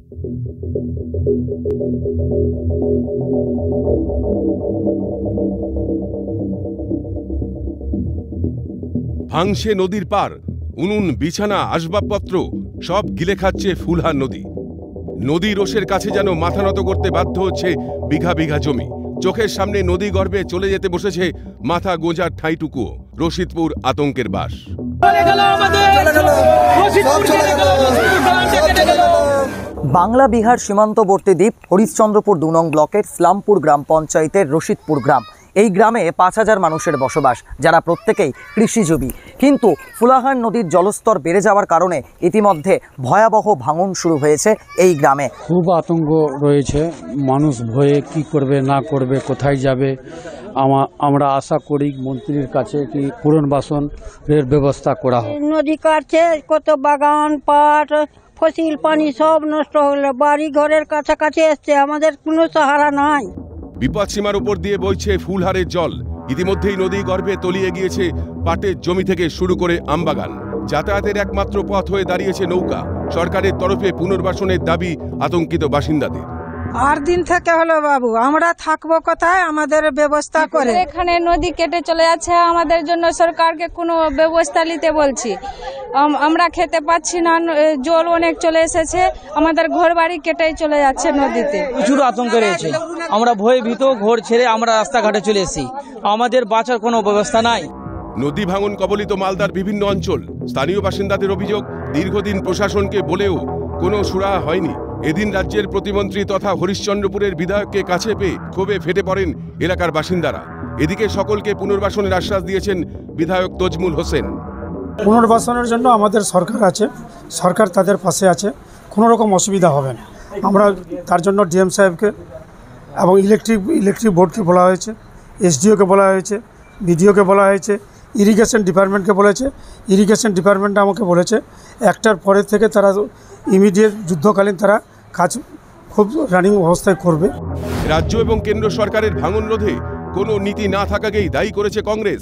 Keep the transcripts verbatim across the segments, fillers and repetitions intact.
ভাঙছে নদীর পার, উনুন, বিছানা, আসবাবপত্র সব গিলে খাচ্ছে ফুলহার নদী। নদী রোষের কাছে যেন মাথা নত করতে বাধ্য হচ্ছে বিঘা বিঘা জমি। চোখের সামনে নদী গর্ভে চলে যেতে বসেছে মাথা গোঁজার ঠাঁইটুকুও। রশিদপুর আতঙ্কের বাস। বাংলা বিহার সীমান্তবর্তী দ্বীপ হরিশ্চন্দ্রপুর দু নং ব্লকের ইসলামপুর গ্রাম পঞ্চায়েতের রশিদপুর গ্রাম। এই গ্রামে পাঁচ হাজার মানুষের বসবাস, যারা প্রত্যেকেই কৃষিজীবী। কিন্তু ফুলাহার নদীর জলস্তর বেড়ে যাওয়ার কারণে ইতিমধ্যে ভয়াবহ ভাঙন শুরু হয়েছে এই গ্রামে। খুব আতঙ্ক রয়েছে, মানুষ ভয়ে কি করবে না করবে, কোথায় যাবে। আমরা আশা করি মন্ত্রীর কাছে কি পুনর্বাসনের ব্যবস্থা করা হয়। নদী কাটছে, কত বাগান পাট ফসিল পানি সব নষ্ট হলো, বাড়ি ঘরের কাছাকাছি এসছে, আমাদের কোনো সাহারা নাই। বিপদসীমার উপর দিয়ে বইছে ফুলহারের জল। ইতিমধ্যেই নদী গর্ভে তলিয়ে গিয়েছে পাটের জমি থেকে শুরু করে আমবাগান। যাতায়াতের একমাত্র পথ হয়ে দাঁড়িয়েছে নৌকা। সরকারের তরফে পুনর্বাসনের দাবি আতঙ্কিত বাসিন্দাদের। আট দিন থেকে হলো বাবু, আমরা থাকবো কোথায়? আমাদের ব্যবস্থা করে। এখানে নদী কেটে চলে যাচ্ছে, আমাদের জন্য সরকারকে কোনো ব্যবস্থা নিতে বলছি। আমরা খেতে পাচ্ছি না, জল অনেক চলে এসেছে, আমাদের ঘর বাড়ি কেটেই চলে যাচ্ছে নদীতে। প্রচুর আতঙ্ক রয়েছে, আমরা ভয়ে ভীত, ঘর ছেড়ে আমরা রাস্তাঘাটে চলে এসেছি, আমাদের বাঁচার কোনো ব্যবস্থা নাই। নদী ভাঙন কবলিত মালদার বিভিন্ন অঞ্চল। স্থানীয় বাসিন্দাদের অভিযোগ, দীর্ঘদিন প্রশাসনকে বলেও কোনো সুরাহা হয়নি। এদিন রাজ্যের প্রতিমন্ত্রী তথা হরিশ্চন্দ্রপুরের বিধায়ককে কাছে পেয়ে ক্ষোভে ফেটে পড়েন এলাকার বাসিন্দারা। এদিকে সকলকে পুনর্বাসনের আশ্বাস দিয়েছেন বিধায়ক তজমুল হোসেন। পুনর্বাসনের জন্য আমাদের সরকার আছে, সরকার তাদের পাশে আছে, কোনো রকম অসুবিধা হবে না। আমরা তার জন্য ডিএম সাহেবকে এবং ইলেকট্রিক ইলেকট্রিক বোর্ডকে বলা হয়েছে, এসডিওকে বলা হয়েছে, বিডিওকে বলা হয়েছে, ইরিগেশন ডিপার্টমেন্টকে বলেছে। ইরিগেশন ডিপার্টমেন্ট আমাকে বলেছে একটার পরের থেকে তারা ইমিডিয়েট যুদ্ধকালীন তারা কাজ খুব রানিং অবস্থায় করবে। রাজ্য এবং কেন্দ্র সরকারের ভাঙন রোধে কোনো নীতি না থাকাকেই দায়ী করেছে কংগ্রেস।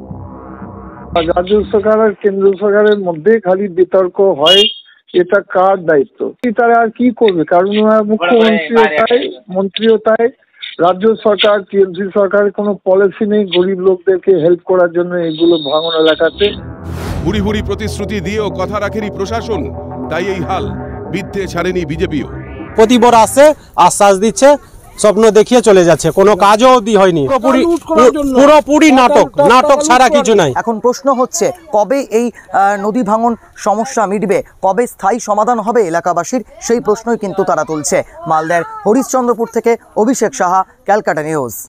রাজ্য সরকার আর কেন্দ্র সরকারের মধ্যে খালি বিতর্ক হয়, এটা কার দায়িত্ব? তারা আর কি করবে? কারণ মুখ্যমন্ত্রীও তাই, মন্ত্রীও তাই, রাজ্য সরকার টিএমসি সরকারের কোনো পলিসি নেই গরিব লোকদেরকে হেল্প করার জন্য এগুলো ভাঙন এলাকাতে। হুড়ি হুড়ি প্রতিশ্রুতি দিয়েও কথা রাখেনি প্রশাসন, তাই এই হাল। বিদ্ধে ছাড়েনি বিজেপিও। প্রতিবার আসে, আশ্বাস দিচ্ছে, স্বপ্ন দেখিয়ে চলে যাচ্ছে, কোনো কাজও অবধি হয়নি। পুরোপুরি নাটক, নাটক ছাড়া কিছু নাই। এখন প্রশ্ন হচ্ছে, কবে এই নদী ভাঙন সমস্যা মিটবে, কবে স্থায়ী সমাধান হবে এলাকাবাসীর, সেই প্রশ্নই কিন্তু তারা তুলছে। মালদার হরিশ্চন্দ্রপুর থেকে অভিষেক সাহা, ক্যালকাটা নিউজ।